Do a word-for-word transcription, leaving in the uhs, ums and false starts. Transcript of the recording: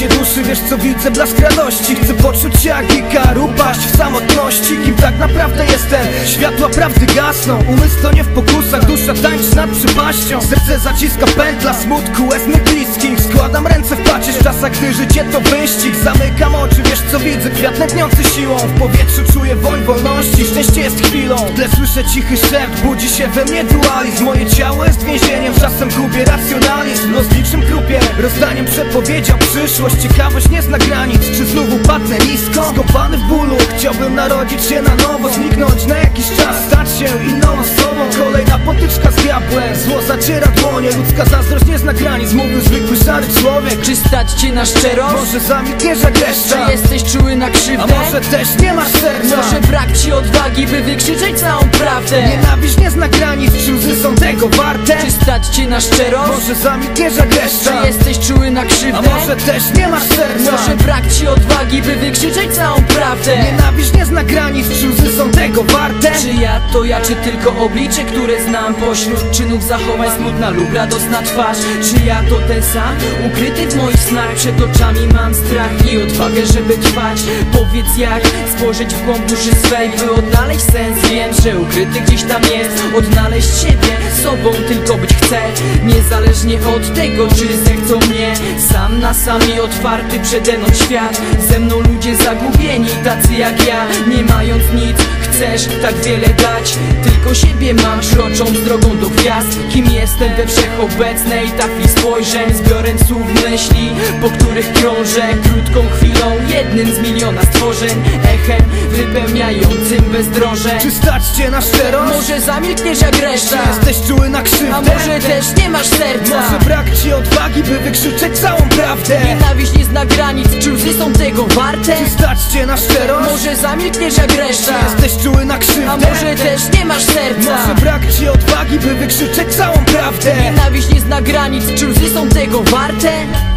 się duszy, wiesz co widzę? Blask radości. Chcę poczuć się jak ikar, upaść w samotności. Kim tak naprawdę jestem? Światła prawdy gasną. Umysł to nie w pokusach, dusza tańczy nad przypaścią. Serce zaciska pętla smutku, łez mych bliskich. Składam ręce w pacierz w czasach, gdy życie to wyścig. Zamykam oczy, wiesz co widzę? Kwiat nętniący siłą. W powietrzu czuję woń wolności, szczęście jest chwilą. W tle słyszę cichy szept, budzi się we mnie dualizm. Moje ciało jest więzieniem, czasem gubię racjonalizm. Los niczym krupie, rozdaniem przepowiedział przyszłość. Ciekawość nie zna granic, czy znów upadnę nisko? Skopany w bólu, chciałbym narodzić się na nowo. Zniknąć na jakiś czas, stać się inną osobą. Kolejna potyczka z diabłem, zło zaciera dłonie. Ludzka zazdrość nie zna granic, mówił zwykły szary człowiek. Czy stać cię na szczerość? Może zamilkniesz jak reszta? Czy jesteś czuły na krzywdę? A może też nie masz serca? Może brak ci odwagi, by wykrzyczeć całą prawdę? Nienawiść nie zna granic, czy łzy są tego warte? Czy stać cię na szczerość? Może zamilkniesz jak reszta? Czy jesteś czuły na krzywdę? A może też nie masz serca? Może brak ci odwagi, by wykrzyczeć całą prawdę? Nienawiść nie zna granic, czy łzy są tego warte? Czy ja to ja, czy tylko oblicze, które znam? Pośród czynów zachowań smutna lub radosna twarz. Czy ja to ten sam, ukryty w moich snach? Przed oczami mam strach i odwagę, żeby trwać. Powiedz jak spojrzeć w głąb duszy swej, by odnaleźć sens. Wiem, że ukryty gdzieś tam jest. Odnaleźć siebie, sobą tylko być chcę. Niezależnie od tego, czy zechcą mnie. Sam na sam i otwarty przede mną świat. Ze mną ludzie zagubieni, tacy jak ja. Nie mając nic, chcesz tak wiele dać. Tylko siebie mam, krocząc drogą do gwiazd. Kim jestem we wszechobecnej tafli spojrzeń. Zbiorem słów myśli, po których krążę. Krótką chwilą, jednym z miliona stworzeń. Echem wypełniającym bezdroże. Czy stać cię na szczerość? Może zamilkniesz jak reszta? Czy jesteś czuły na krzywdę? A może też nie masz serca? Może brak ci odwagi, by wykrzyczeć całą prawdę? Nienawiść nie zna granic, czy łzy są tego warte? Czy stać cię na szczerość? Może zamilkniesz jak reszta? Czy jesteś czuły na krzywdę? A może też nie masz serca? Może brak ci odwagi, by wykrzyczeć całą prawdę? Nienawiść nie zna granic, czy łzy są tego warte?